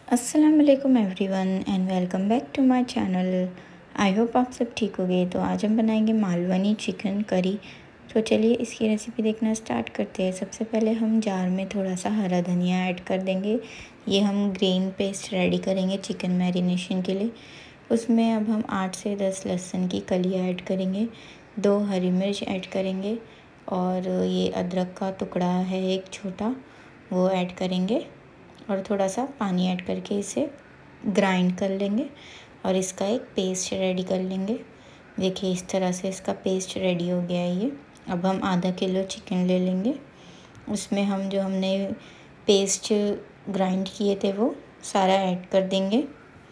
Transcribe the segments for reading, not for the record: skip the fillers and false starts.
अस्सलाम वालेकुम everyone and welcome back to my channel. I hope आप सब ठीक हो गए। तो आज हम बनाएंगे मालवनी चिकन करी। तो चलिए इसकी रेसिपी देखना स्टार्ट करते हैं। सबसे पहले हम जार में थोड़ा सा हरा धनिया ऐड कर देंगे। ये हम ग्रीन पेस्ट रेडी करेंगे चिकन मैरिनेशन के लिए। उसमें अब हम 8 से 10 लहसुन की कलियाँ ऐड करेंगे, 2 हरी मिर्च ऐड करेंगे और ये अदरक का टुकड़ा है एक छोटा, वो ऐड करेंगे और थोड़ा सा पानी ऐड करके इसे ग्राइंड कर लेंगे और इसका एक पेस्ट रेडी कर लेंगे। देखिए इस तरह से इसका पेस्ट रेडी हो गया है ये। अब हम आधा किलो चिकन ले लेंगे, उसमें हम जो हमने पेस्ट ग्राइंड किए थे वो सारा ऐड कर देंगे।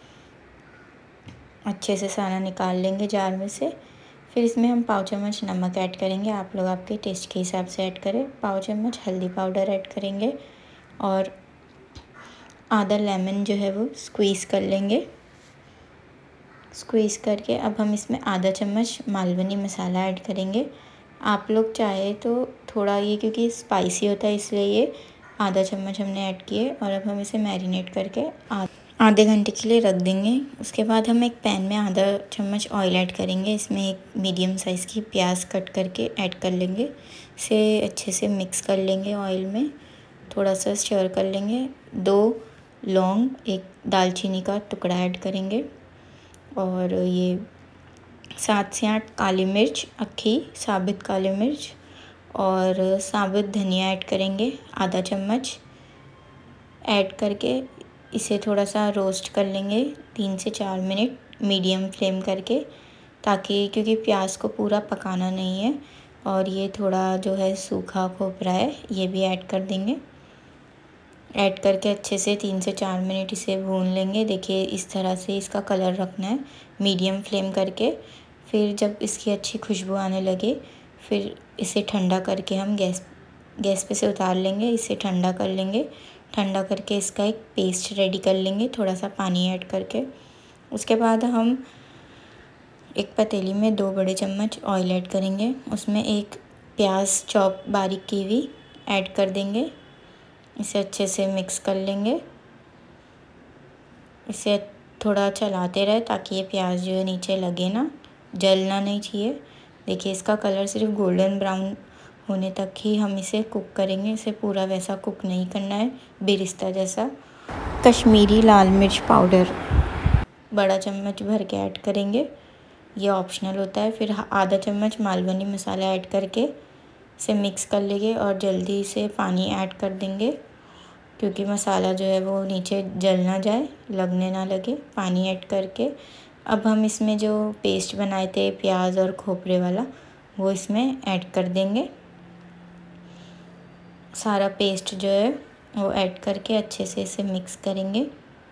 अच्छे से सारा निकाल लेंगे जार में से। फिर इसमें हम पाव चम्मच नमक ऐड करेंगे, आप लोग आपके टेस्ट के हिसाब से ऐड करें। पाव चम्मच हल्दी पाउडर ऐड करेंगे और आधा लेमन जो है वो स्क्वीज़ कर लेंगे। स्क्वीज़ करके अब हम इसमें आधा चम्मच मालवनी मसाला ऐड करेंगे। आप लोग चाहे तो थोड़ा, ये क्योंकि स्पाइसी होता है इसलिए ये आधा चम्मच हमने ऐड किए। और अब हम इसे मैरिनेट करके आधे घंटे के लिए रख देंगे। उसके बाद हम एक पैन में आधा चम्मच ऑयल ऐड करेंगे। इसमें एक मीडियम साइज़ की प्याज कट करके ऐड कर लेंगे। इसे अच्छे से मिक्स कर लेंगे ऑयल में, थोड़ा सा स्टर कर लेंगे। 2 लौंग, एक दालचीनी का टुकड़ा ऐड करेंगे और ये 7 से 8 काली मिर्च, अक्खी साबित काली मिर्च और साबुत धनिया ऐड करेंगे आधा चम्मच। ऐड करके इसे थोड़ा सा रोस्ट कर लेंगे 3 से 4 मिनट मीडियम फ्लेम करके, ताकि क्योंकि प्याज को पूरा पकाना नहीं है। और ये थोड़ा जो है सूखा खोपरा है, ये भी ऐड कर देंगे। ऐड करके अच्छे से 3 से 4 मिनट इसे भून लेंगे। देखिए इस तरह से इसका कलर रखना है मीडियम फ्लेम करके। फिर जब इसकी अच्छी खुशबू आने लगे फिर इसे ठंडा करके हम गैस पे से उतार लेंगे। इसे ठंडा कर लेंगे। ठंडा करके इसका एक पेस्ट रेडी कर लेंगे थोड़ा सा पानी ऐड करके। उसके बाद हम एक पतीली में 2 बड़े चम्मच ऑयल ऐड करेंगे। उसमें एक प्याज चॉप बारीक की हुई ऐड कर देंगे। इसे अच्छे से मिक्स कर लेंगे। इसे थोड़ा चलाते रहे ताकि ये प्याज जो है नीचे लगे ना, जलना नहीं चाहिए। देखिए इसका कलर सिर्फ गोल्डन ब्राउन होने तक ही हम इसे कुक करेंगे। इसे पूरा वैसा कुक नहीं करना है बिरिस्ता जैसा। कश्मीरी लाल मिर्च पाउडर बड़ा चम्मच भर के ऐड करेंगे, ये ऑप्शनल होता है। फिर आधा चम्मच मालवनी मसाला ऐड करके इसे मिक्स कर लेंगे और जल्दी से पानी ऐड कर देंगे, क्योंकि मसाला जो है वो नीचे जल ना जाए, लगने ना लगे। पानी ऐड करके अब हम इसमें जो पेस्ट बनाए थे प्याज और खोपरे वाला, वो इसमें ऐड कर देंगे। सारा पेस्ट जो है वो ऐड करके अच्छे से इसे मिक्स करेंगे।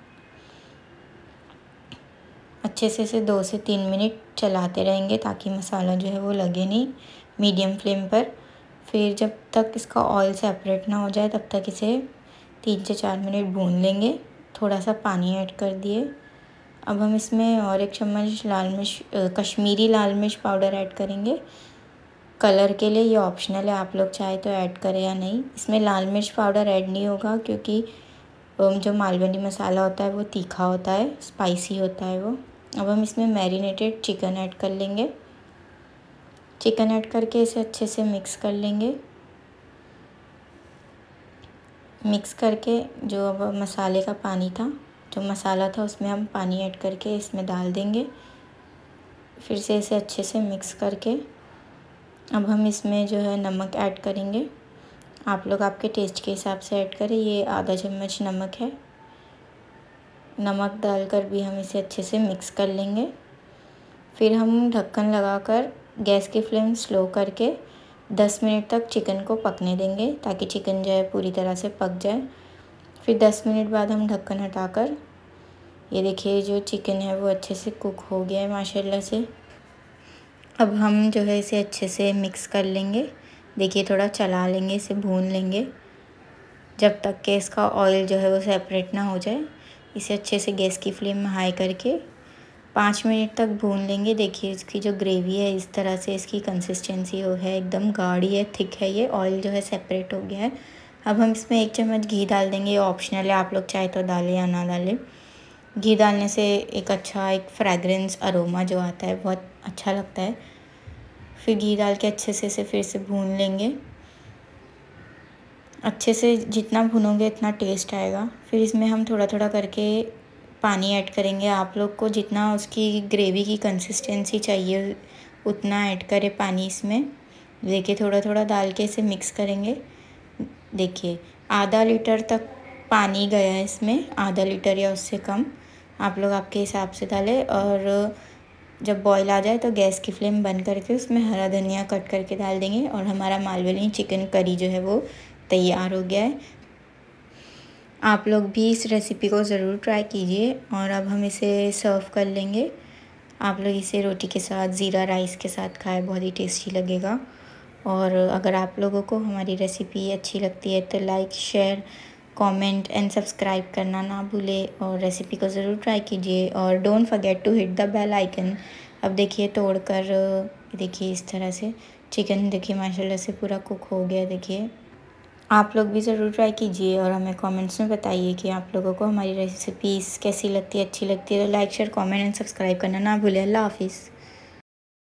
अच्छे से इसे 2 से 3 मिनट चलाते रहेंगे ताकि मसाला जो है वो लगे नहीं, मीडियम फ्लेम पर। फिर जब तक इसका ऑयल सेपरेट ना हो जाए तब तक इसे 3 से 4 मिनट भून लेंगे। थोड़ा सा पानी ऐड कर दिए। अब हम इसमें और 1 चम्मच कश्मीरी लाल मिर्च पाउडर ऐड करेंगे कलर के लिए। ये ऑप्शनल है, आप लोग चाहे तो ऐड करें या नहीं। इसमें लाल मिर्च पाउडर ऐड नहीं होगा क्योंकि जो मालवनी मसाला होता है वो तीखा होता है, स्पाइसी होता है वो। अब हम इसमें मैरिनेटेड चिकन ऐड कर लेंगे। चिकन ऐड करके इसे अच्छे से मिक्स कर लेंगे। मिक्स करके जो अब मसाले का पानी था, जो मसाला था, उसमें हम पानी ऐड करके इसमें डाल देंगे। फिर से इसे अच्छे से मिक्स करके अब हम इसमें जो है नमक ऐड करेंगे। आप लोग आपके टेस्ट के हिसाब से ऐड करें। ये आधा चम्मच नमक है। नमक डालकर भी हम इसे अच्छे से मिक्स कर लेंगे। फिर हम ढक्कन लगाकर गैस की फ्लेम स्लो करके 10 मिनट तक चिकन को पकने देंगे, ताकि चिकन जो है पूरी तरह से पक जाए। फिर 10 मिनट बाद हम ढक्कन हटाकर, ये देखिए जो चिकन है वो अच्छे से कुक हो गया है माशाल्लाह से। अब हम जो है इसे अच्छे से मिक्स कर लेंगे। देखिए थोड़ा चला लेंगे, इसे भून लेंगे जब तक कि इसका ऑयल जो है वो सेपरेट ना हो जाए। इसे अच्छे से गैस की फ्लेम में हाई करके 5 मिनट तक भून लेंगे। देखिए इसकी जो ग्रेवी है इस तरह से इसकी कंसिस्टेंसी हो है, एकदम गाढ़ी है, थिक है, ये ऑयल जो है सेपरेट हो गया है। अब हम इसमें 1 चम्मच घी डाल देंगे, ये ऑप्शनल है, आप लोग चाहे तो डालें या ना डालें। घी डालने से एक फ्रेगरेंस अरोमा जो आता है बहुत अच्छा लगता है। फिर घी डाल के अच्छे से इसे फिर से भून लेंगे। अच्छे से जितना भूनोगे इतना टेस्ट आएगा। फिर इसमें हम थोड़ा थोड़ा करके पानी ऐड करेंगे। आप लोग को जितना उसकी ग्रेवी की कंसिस्टेंसी चाहिए उतना ऐड करें पानी इसमें। देखिए थोड़ा थोड़ा डाल के इसे मिक्स करेंगे। देखिए आधा लीटर तक पानी गया है इसमें, आधा लीटर या उससे कम। आप लोग आपके हिसाब से डालें। और जब बॉईल आ जाए तो गैस की फ्लेम बंद करके उसमें हरा धनिया कट करके डाल देंगे और हमारा मालवनी चिकन करी जो है वो तैयार हो गया है। आप लोग भी इस रेसिपी को ज़रूर ट्राई कीजिए। और अब हम इसे सर्व कर लेंगे। आप लोग इसे रोटी के साथ, ज़ीरा राइस के साथ खाएं, बहुत ही टेस्टी लगेगा। और अगर आप लोगों को हमारी रेसिपी अच्छी लगती है तो like, share, comment and subscribe करना ना भूलें और रेसिपी को ज़रूर ट्राई कीजिए। और don't forget to hit the bell icon. अब देखिए तोड़कर, देखिए इस तरह से चिकन देखिए माशाल्लाह से पूरा कुक हो गया। देखिए आप लोग भी ज़रूर ट्राई कीजिए और हमें कमेंट्स में बताइए कि आप लोगों को हमारी रेसिपीज़ कैसी लगती है, अच्छी लगती है। तो like, share, comment and subscribe करना ना भूलें। अल्लाह हाफिज़।